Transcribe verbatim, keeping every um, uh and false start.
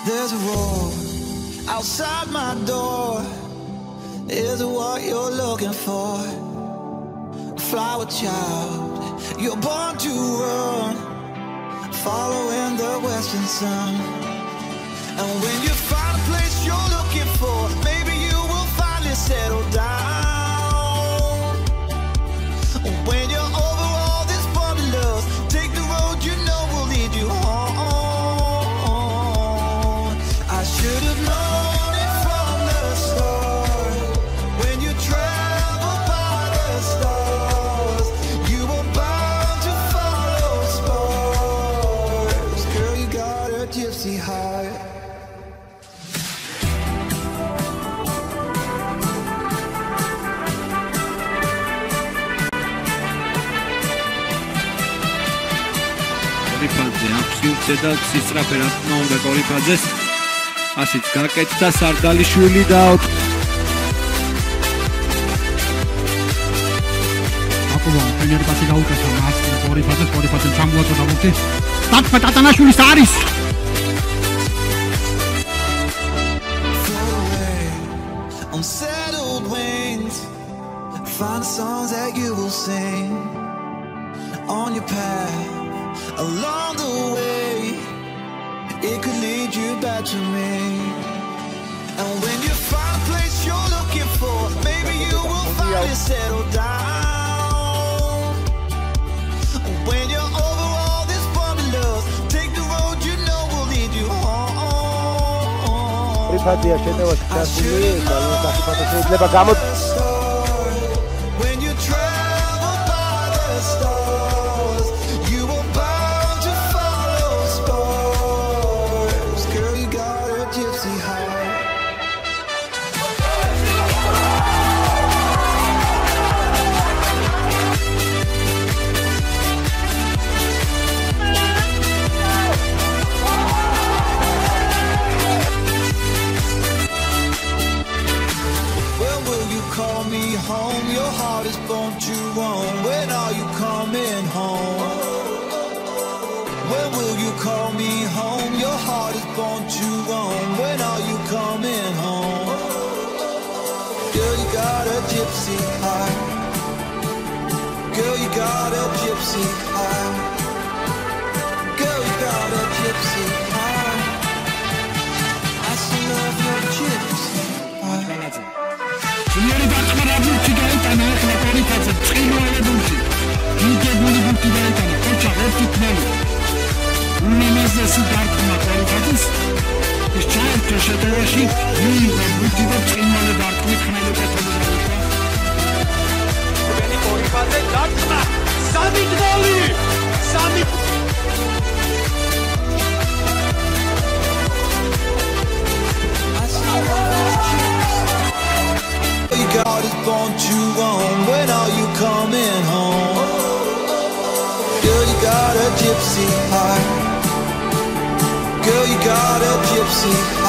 There's a roar outside my door. Is it what you're looking for? Flower child, you're born to run, following the western sun. And when you find a place you're looking for, maybe you will finally settle down. When you're over all this bumpy love, take the road you know will lead you home. I should have known it from the start. When you travel by the stars, you were bound to follow stars. Girl, you got a gypsy heart. კორიფაძე აფსიუცე და სისწრაფე რა თქმა უნდა კორიფაძეს ასიც გაკეთდა სარდალიშვილი და აკუვა ფენერი პასი გაუკეთა მას კორიფაძეს კორიფაძემ ჩამოაწოდა ბურთი დათმა ტატანაშვილის არის Unsettled wings, find the songs that you will sing on your path. Along the way, it could lead you back to me. And when you find a place you're looking for, maybe you will finally settle down. When you're over all this bumpy love, take the road you know will lead you home. I should have known the start. When you travel by the stars, you were bound to follow stars. Girl, you got a gypsy heart. When will you call me home? Your heart is born to roam. When are you coming home? When will you call me home? Your heart is born to roam. When are you coming home? Girl, you got a gypsy heart. Girl, you got a gypsy heart. Girl, you got a gypsy heart. I still love your gypsy heart. ძლიერი დარტყმა ბურთი გაიტანა ახლა კორიფაძე წილვარე ბურთი მიგებული ბურთი გაიტანა ოჩა ერთი თმელი უმამაზესი დარტყმა კორიფაძეს ის ჩაერთო შეტევაში მიიღო ბურთი და წილვარე დარტყმით ხმელი კეთებოდა ვენი კორიფაძე დარტყმა სამი გოლი სამი Your God is born to roam. When are you coming home? Girl, you got a gypsy heart. Girl, you got a gypsy heart.